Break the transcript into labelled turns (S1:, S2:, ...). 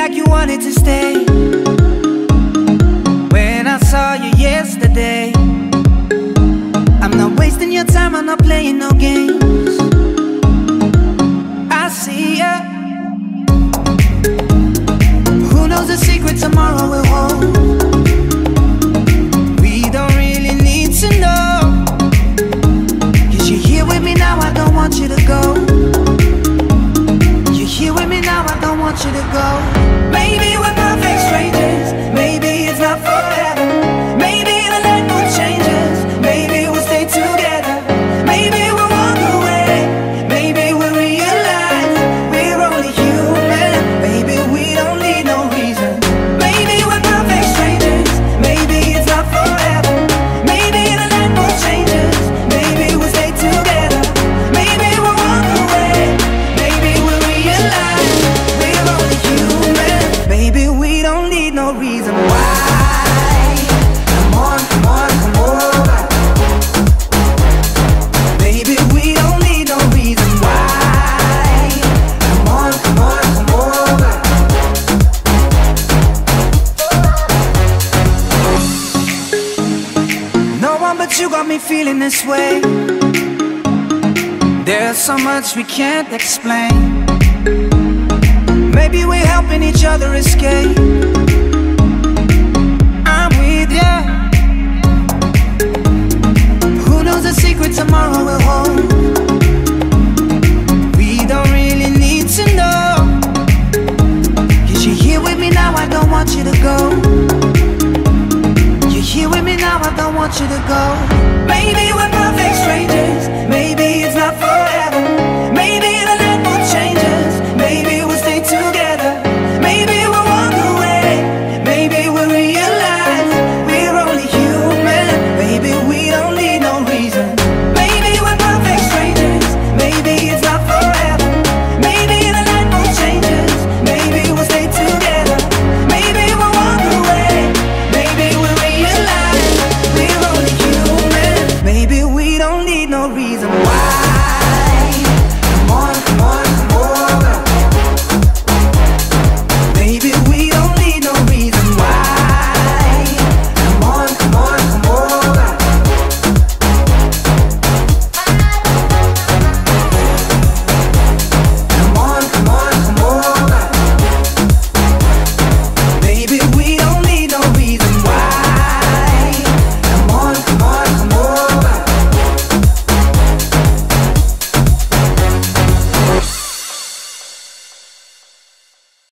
S1: like you wanted to stay. When I saw you yesterday, I'm not wasting your time, I'm not playing no games. I see ya. Who knows the secret tomorrow will hold? We don't really need to know. 'Cause you're here with me now, I don't want you to go. You're here with me now, I don't want you to go. Maybe we're perfect strangers, maybe it's not forever. Maybe the night will change us, maybe we'll stay together. Maybe we'll walk away, maybe we'll realize we're only human. Maybe we don't need no reason. Maybe we're perfect strangers, maybe it's not forever. Maybe the night will change us, maybe we'll stay together. Maybe we'll walk away, maybe we'll realize we're only human. Maybe we don't need no reason why. Come on, come on, come over. Maybe we don't need no reason why. Come on, come on, come over. No one but you got me feeling this way. There's so much we can't explain. Maybe we're helping each other escape. I'm with ya. Who knows the secret tomorrow will hold? We don't really need to know. 'Cause you're here with me now, I don't want you to go. You're here with me now, I don't want you to go. Maybe we're perfect strangers,